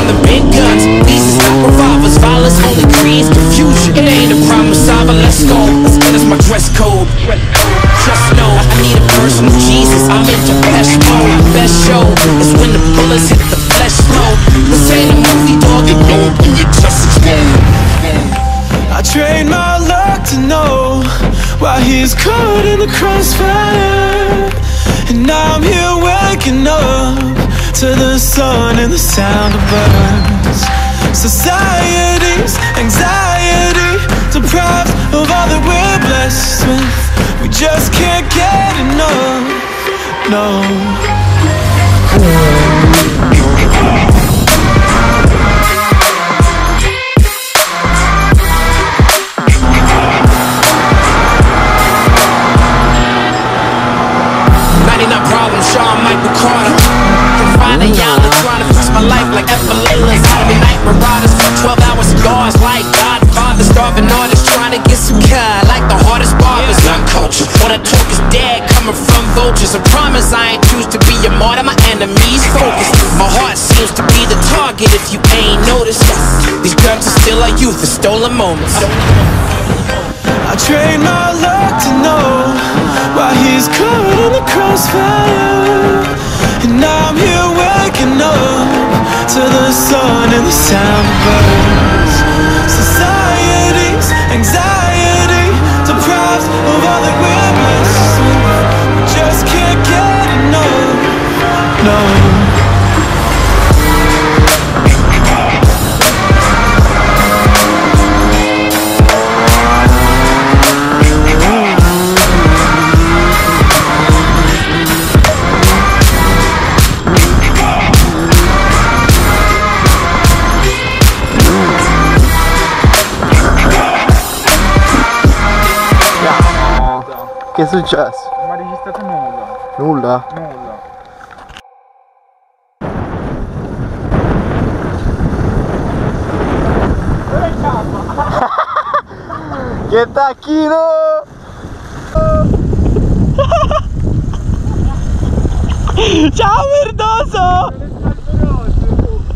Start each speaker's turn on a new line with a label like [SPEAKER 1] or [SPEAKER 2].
[SPEAKER 1] the big guns. These is not revolvers, violence only creates confusion. It ain't a problem solver, let's go. That is my dress code. Just know I need a personal Jesus. I'm into best mode. Best show is when the bullets hit the flesh slow. This ain't a movie, dog. You know when you just explode.
[SPEAKER 2] I trained my luck to know why he's caught in the crossfire. And now I'm here waking up to the sun and the sound of birds. Society's anxiety deprived of all that we're blessed with. We just can't get enough, no.
[SPEAKER 1] 99 problems, Sean Michael Carter. Confining y'all and trying to fix my life like Ephelilas. Out of the night marauders, 12-hour cigars like Godfather. Starving artists trying to get some car like the hardest barbers. Uncultured, all that talk is dead coming from vultures. I promise I ain't choose to be a martyr, my enemies focused. My heart seems to be the target if you ain't noticed. These guns are still our youth, the stolen moments.
[SPEAKER 2] I trained my luck to know why he's caught in the crossfire. And now I'm here waking up to the sun and the sound of birds. Society's anxiety deprives of all that we're blessed with. We just can't get enough, no.
[SPEAKER 3] Che è successo?
[SPEAKER 4] Non mi ha registrato nulla.
[SPEAKER 3] Nulla?
[SPEAKER 4] Nulla.
[SPEAKER 3] Che tacchino!
[SPEAKER 2] Ciao merdoso!